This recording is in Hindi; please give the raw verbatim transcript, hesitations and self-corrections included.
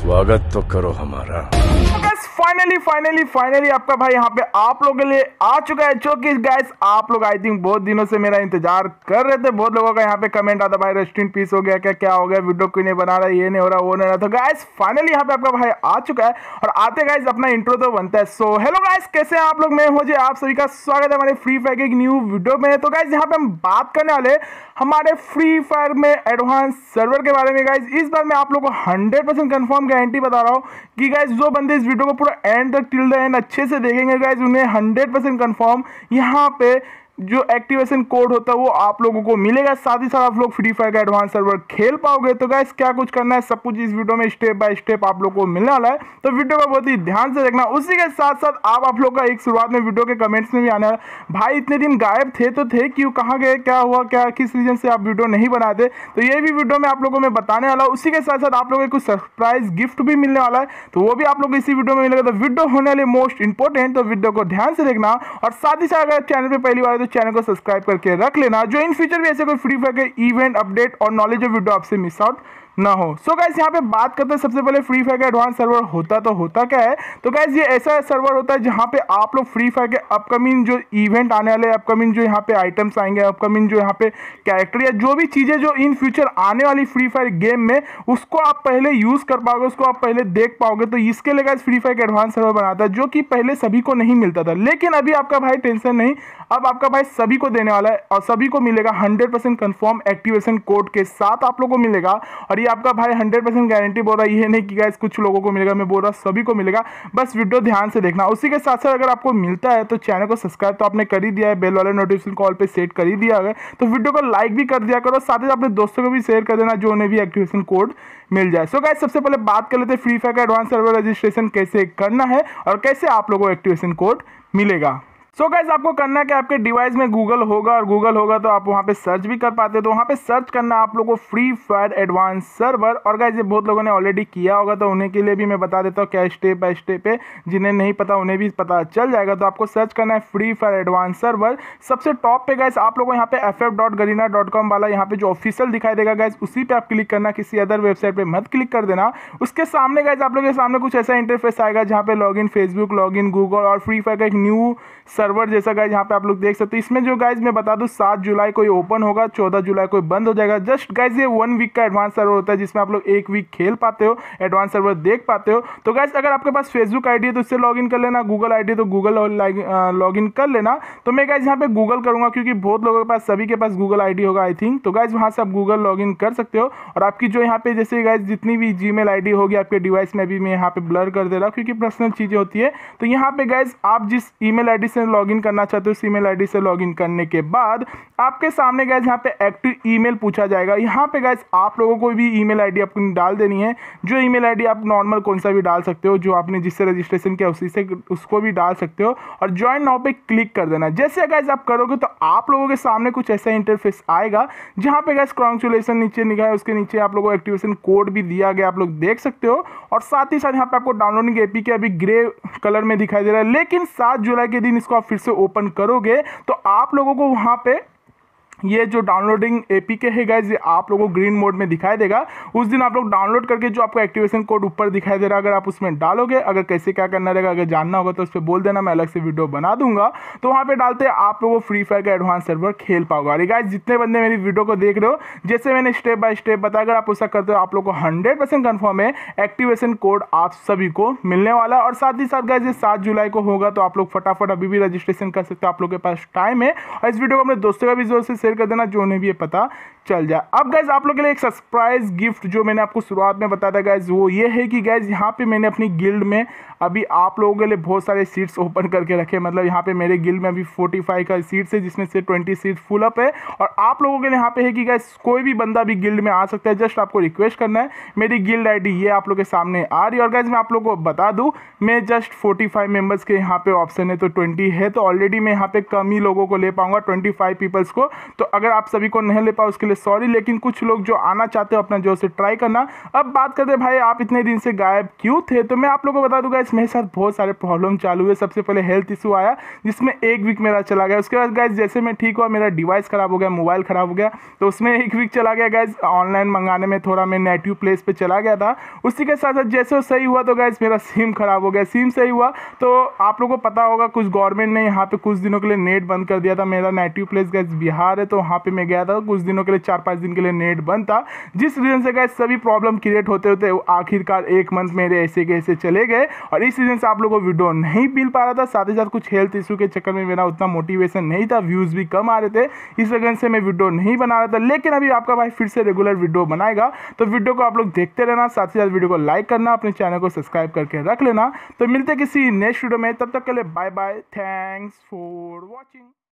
स्वागत तो करो हमारा। फाइनली फाइनली फाइनली आपका भाई यहाँ पे आप लोगों के लिए आ चुका है, जो कि गाइस आप लोग आई थिंक बहुत दिनों से मेरा इंतजार कर रहे थे। बहुत लोगों का यहाँ पे कमेंट आता भाई रेस्ट इन पीस हो गया क्या, क्या हो गया, वीडियो क्यों नहीं बना रहा, ये नहीं हो रहा, वो नहीं हो रहा। तो गाइस फाइनली यहाँ पे आपका भाई आ चुका है और आते गाइस अपना इंट्रो तो बनता है। सो हेलो गाइस, कैसे हैं आप लोग? मैं हो जी आप सभी का स्वागत है हमारे फ्री फायर के एक न्यू वीडियो में। तो गाइस यहाँ पे हम बात करने वाले हमारे फ्री फायर में एडवांस सर्वर के बारे में। गाइस इस बार मैं आप लोगों को हंड्रेड परसेंट कन्फर्म गारंटी बता रहा हूँ कि गाइस जो बंदे इस वीडियो को पूरा एंड तक टिल द एंड अच्छे से देखेंगे गाइस, उन्हें हंड्रेड परसेंट कन्फर्म यहाँ पे जो एक्टिवेशन कोड होता है वो आप लोगों को मिलेगा। साथ ही साथ आप लोग फ्री फायर का एडवांस सर्वर खेल पाओगे। तो गाइस क्या कुछ करना है, सब कुछ इस वीडियो में स्टेप बाय स्टेप आप लोग को मिलने वाला है, तो वीडियो को बहुत ही ध्यान से देखना। उसी के साथ साथ आप आप लोग का एक शुरुआत में वीडियो के कमेंट्स में भी आने वाला, भाई इतने दिन गायब थे तो थे क्यों, कहाँ गए, क्या हुआ, क्या किस रीजन से आप वीडियो नहीं बनाते, तो ये भी वीडियो में आप लोगों में बताने वाला। उसी के साथ साथ आप लोगों को कुछ सरप्राइज गिफ्ट भी मिलने वाला है, तो वो भी आप लोग इसी वीडियो में मिलेगा। तो वीडियो होने वाले मोस्ट इंपॉर्टेंट, तो वीडियो को ध्यान से देखना। और साथ ही साथ अगर चैनल पे पहली बार है तो चैनल को सब्सक्राइब करके रख लेना, जो इन फ्यूचर भी ऐसे कोई फ्री फायर के इवेंट अपडेट और नॉलेज ऑफ वीडियो आपसे मिस आउट ना हो। सो गाइस यहाँ पे बात करते हैं सबसे पहले फ्री फायर का एडवांस सर्वर होता तो होता क्या है। तो गाइस ये ऐसा सर्वर होता है जहाँ पे आप लोग फ्री फायर के अपकमिंग जो इवेंट आने वाले, अपकमिंग जो यहाँ पे आइटम्स आएंगे, अपकमिंग जो यहाँ पे कैरेक्टर या जो भी चीजें जो इन फ्यूचर आने वाली फ्री फायर गेम में, उसको आप पहले यूज कर पाओगे, उसको आप पहले देख पाओगे। तो इसके लिए गाइस फ्री फायर का एडवांस सर्वर बनाता है, जो कि पहले सभी को नहीं मिलता था। लेकिन अभी आपका भाई टेंशन नहीं, अब आपका भाई सभी को देने वाला है और सभी को मिलेगा hundred percent confirm activation code के साथ आप लोगों को मिलेगा। और ये आपका भाई हंड्रेड परसेंट गारंटी बोल रहा है, ये नहीं कि गाइस कुछ लोगों को मिलेगा, मैं बोल रहा सभी को मिलेगा। बस वीडियो ध्यान से देखना। उसी के साथ साथ अगर आपको मिलता है तो चैनल को सब्सक्राइब तो आपने कर ही दिया है, बेल वाले नोटिफिकेशन कॉल पे सेट कर ही दिया है, तो वीडियो को लाइक भी कर दिया करो। साथ ही अपने दोस्तों को भी शेयर कर देना जो उन्हें भी एक्टिवेशन कोड मिल जाए। सो गाइस सबसे पहले बात कर लेते हैं फ्री फायर का एडवांस सर्वर रजिस्ट्रेशन कैसे करना है और कैसे आप लोगों को एक्टिवेशन कोड मिलेगा। सो so गाइस आपको करना है कि आपके डिवाइस में गूगल होगा और गूगल होगा तो आप वहाँ पे सर्च भी कर पाते हो। तो वहाँ पे सर्च करना है आप लोगों को फ्री फायर एडवांस सर्वर। और गाइस ये बहुत लोगों ने ऑलरेडी किया होगा, तो उन्हीं के लिए भी मैं बता देता हूँ क्या स्टेप बाय स्टेप है, जिन्हें नहीं पता उन्हें भी पता चल जाएगा। तो आपको सर्च करना है फ्री फायर एडवांस सर्वर। सबसे टॉप पे गाइस आप लोगों को यहाँ पे F F dot Garena dot com वाला यहाँ पे जो ऑफिशियल दिखाई देगा गाइस, उसी पे आप क्लिक करना, किसी अदर वेबसाइट पे मत क्लिक कर देना। उसके सामने गाइस आप लोगों के सामने कुछ ऐसा इंटरफेस आएगा जहाँ पे log in Facebook, log in Google और फ्री फायर का एक न्यू सर्वर जैसा गाइस यहाँ पे आप लोग देख सकते हैं। इसमें जो गाइस मैं बता दूं सात जुलाई को ओपन होगा, चौदह जुलाई को बंद हो जाएगा। जस्ट गाइस ये वन वीक का एडवांस सर्वर होता है जिसमें आप लोग एक वीक खेल पाते हो, एडवांस सर्वर देख पाते हो। तो गाइस अगर आपके पास फेसबुक आईडी है तो इससे लॉगिन कर लेना, गूगल आईडी तो गूगल लॉगिन कर लेना। तो मैं गाइस यहाँ पे गूगल करूंगा क्योंकि बहुत लोगों के पास, सभी के पास गूगल आईडी होगा आई थिंक। तो गाइस वहां से आप गूगल लॉगिन कर सकते हो और आपकी जो यहाँ पे जैसे गाइस जितनी भी जीमेल आईडी होगी आपके डिवाइस में, भी मैं यहाँ पे ब्लर कर दे रहा हूँ क्योंकि पर्सनल चीजें होती है। तो यहाँ पे गाइस आप जिस ईमेल आईडी से लॉगिन करना चाहते हो, उस ईमेल आईडी से लॉगिन करने के बाद आपके सामने गाइस यहाँ पे एक्टिव ईमेल पूछा जाएगा। यहाँ पे गाइस आप लोगों को भी ईमेल आईडी आपको डाल देनी है। जो ईमेल आईडी आप नॉर्मल कौन सा भी डाल सकते हो, जो आपने जिससे रजिस्ट्रेशन किया उसी से उसको भी डाल सकते हो और ज्वाइन नाउ पे क्लिक कर देना। जैसे गाइस आप करोगे तो आप लोगों के सामने कुछ ऐसा इंटरफेस आएगा जहाँ पे गाइस कांग्रेचुलेशन नीचे लिखा है, उसके नीचे आप लोगों को एक्टिवेशन कोड भी दिया गया, आप लोग देख सकते हो। और साथ ही साथ यहाँ पे आपको डाउनलोडिंग एपीके अभी ग्रे कलर में दिखाई दे रहा है, लेकिन सात जुलाई के दिन इसको आप फिर से ओपन करोगे तो आप लोगों को वहां पे ये जो डाउनलोडिंग एपीके है गाइस, ये आप लोगों को ग्रीन मोड में दिखाई देगा। उस दिन आप लोग डाउनलोड करके जो आपको एक्टिवेशन कोड ऊपर दिखाई दे रहा है, अगर आप उसमें डालोगे, अगर कैसे क्या करना रहेगा, अगर जानना होगा तो उस पर बोल देना, मैं अलग से वीडियो बना दूंगा। तो वहाँ पे डालते हैं आप लोगों को फ्री फायर का एडवांस सर्वर खेल पाओगे। और गाइस जितने बंदे मेरी वीडियो को देख रहे हो, जैसे मैंने स्टेप बाय स्टेप बताया, अगर आप ऐसा करते हो आप लोग को हंड्रेड परसेंट कन्फर्म है एक्टिवेशन कोड आप सभी को मिलने वाला है। और साथ ही साथ गाइस ये सात जुलाई को होगा, तो आप लोग फटाफट अभी भी रजिस्ट्रेशन कर सकते हो, आप लोग के पास टाइम है। और इस वीडियो को अपने दोस्तों का भी जोर से शेयर कर देना जो उन्हें भी ये पता चल जाए। अब गाइस आप लोग के लिए एक सरप्राइज गिफ्ट जो मैंने आपको शुरुआत में बताया था गाइस, वो ये है कि गाइस यहाँ पे मैंने अपनी गिल्ड में अभी आप लोगों के लिए बहुत सारे सीट्स ओपन करके रखे। मतलब यहाँ पे मेरे गिल्ड में अभी पैंतालीस का सीट्स है, जिसमें से बीस सीट फुल अप है। और आप लोगों के लिए यहाँ पे है कि गाइस कोई भी बंदा भी गिल्ड में आ सकता है, जस्ट आपको रिक्वेस्ट करना है। मेरी गिल्ड आईडी ये आप लोग के सामने आ रही है। और गाइस मैं आप लोगों को बता दूं, मैं जस्ट पैंतालीस मेंबर्स के यहाँ पे ऑप्शन है तो बीस है, तो ऑलरेडी मैं यहाँ पे कम ही लोगों को ले पाऊंगा, पच्चीस पीपल्स को। तो अगर आप सभी को नहीं ले पाओ उसके लिए सॉरी, लेकिन कुछ लोग जो आना चाहते हो अपना जो से ट्राई करना। अब बात करते हैं भाई आप इतने दिन से गायब क्यों थे, तो मैं आप लोगों को बता दूंगा मेरे साथ बहुत सारे प्रॉब्लम चालू हुए। सबसे पहले हेल्थ इशू आया जिसमें एक वीक मेरा चला गया। उसके बाद गाइस जैसे मैं ठीक हुआ मेरा डिवाइस खराब हो गया, मोबाइल खराब हो गया, तो उसमें एक वीक चला गया गाइस। ऑनलाइन मंगाने में थोड़ा मैं नेटिव प्लेस पे चला गया था। उसी के साथ साथ जैसे वो सही हुआ तो गाइस मेरा सिम खराब हो गया। सिम सही हुआ तो आप लोगों को पता होगा कुछ गवर्नमेंट ने यहाँ पे कुछ दिनों के लिए नेट बंद कर दिया था। मेरा नेटिव प्लेस गाइस बिहार है, तो वहाँ पे मैं गया था कुछ दिनों के लिए, चार पाँच दिन के लिए नेट बंद था, जिस रीजन से गाइस सभी प्रॉब्लम क्रिएट होते होते आखिरकार एक मंथ मेरे ऐसे के ऐसे चले गए और इस रीजन से आप लोगों को वीडियो नहीं मिल पा रहा था। साथ ही साथ कुछ हेल्थ इशू के चक्कर में मेरा उतना मोटिवेशन नहीं था, व्यूज़ भी कम आ रहे थे, इस वजह से मैं वीडियो नहीं बना रहा था। लेकिन अभी आपका भाई फिर से रेगुलर वीडियो बनाएगा, तो वीडियो को आप लोग देखते रहना, साथ ही साथ वीडियो को लाइक करना, अपने चैनल को सब्सक्राइब करके रख लेना। तो मिलते किसी नेक्स्ट वीडियो में, तब तक के लिए bye bye, thanks for watching.